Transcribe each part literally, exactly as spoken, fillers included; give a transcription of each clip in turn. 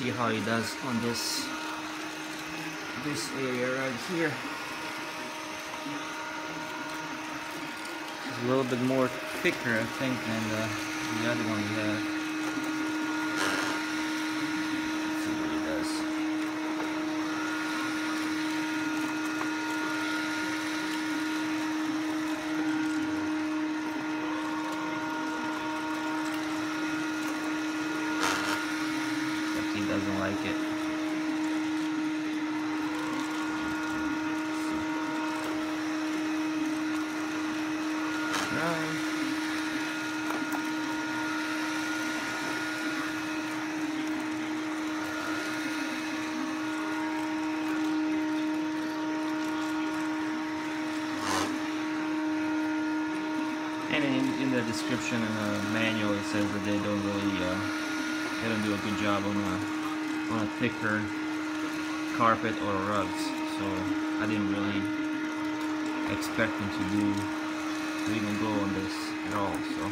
see how he does on this this area right here. It's a little bit more thicker, I think, than the, the other one we had. Let's see what he does. Except he doesn't like it. And in, in the description and the manual, it says that they don't really, uh, they don't do a good job on a, on a thicker carpet or rugs. So I didn't really expect them to do, to even go on this at all. So.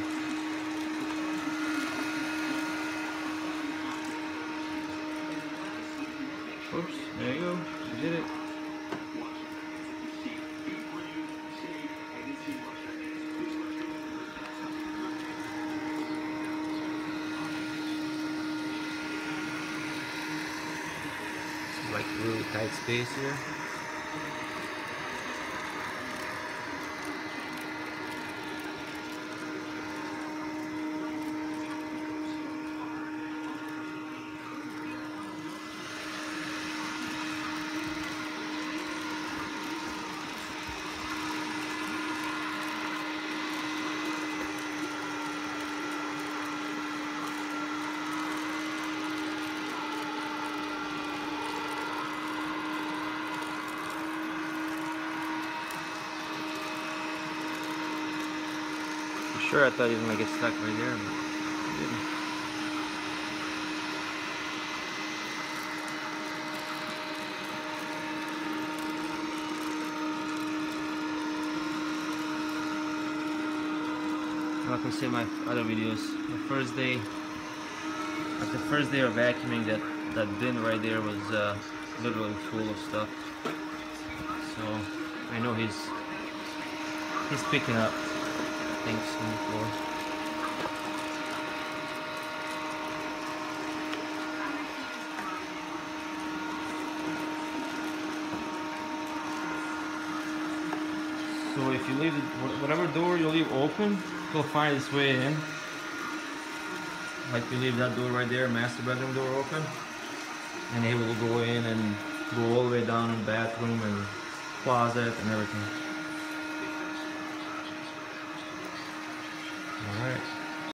Oops, there you go, you did it. Like really tight space here. Sure, I thought he was gonna get stuck right there, but he didn't. Like I say in my other videos, the first day, like the first day of vacuuming, that that bin right there was uh, literally full of stuff. So I know he's he's picking up things on the floor. So if you leave it, whatever door you leave open, he'll find his way in. Like you leave that door right there, master bedroom door open, and he will go in and go all the way down in the bathroom and closet and everything.